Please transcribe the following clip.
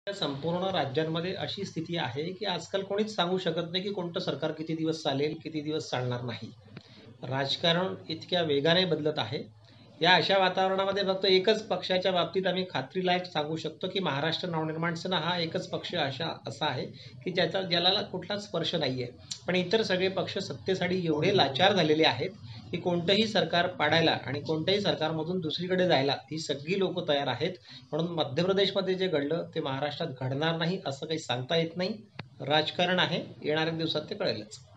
या संपूर्ण राज्यांमध्ये अशी स्थिती आहे की आजकाल कोणीच सांगू शकत नाही की कोणतं सरकार किती दिवस चालेल, किती दिवस चालणार नाही. राजकारण इतक्या वेगाने बदलत आहे. या अशा वातावरणामध्ये फक्त एकच पक्षाच्या बाबतीत आम्ही खात्रीलायक सांगू शकतो की महाराष्ट्र नवनिर्माण सेना हा एकच पक्ष असा आहे की ज्याला कुठलाच स्पर्श नाहीये. पण इतर सगळे पक्ष सत्तेसाठी एवढे लाचार झालेले आहेत की कोणतंही सरकार पाडायला आणि कोणत्याही सरकारमधून दुसरीकडे जायला ही सगळी लोक तयार आहेत. म्हणून मध्य प्रदेशमध्ये जे घडलं ते महाराष्ट्रात घडणार नाही असं काही सांगता येत नाही. राजकारण आहे, येणाऱ्या दिवसात ते कळेलच.